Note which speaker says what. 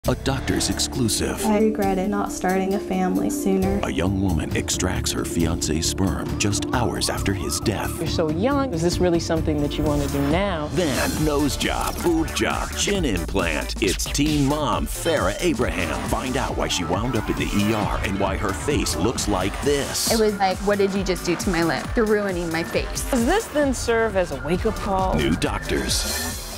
Speaker 1: A doctor's exclusive.
Speaker 2: I regretted not starting a family sooner.
Speaker 1: A young woman extracts her fiancé's sperm just hours after his death.
Speaker 3: You're so young. Is this really something that you want to do now?
Speaker 1: Then, nose job, boob job, chin implant. It's teen mom Farrah Abraham. Find out why she wound up in the ER and why her face looks like this.
Speaker 4: It was like, what did you just do to my lip? You're ruining my face.
Speaker 3: Does this then serve as a wake-up call?
Speaker 1: New doctors.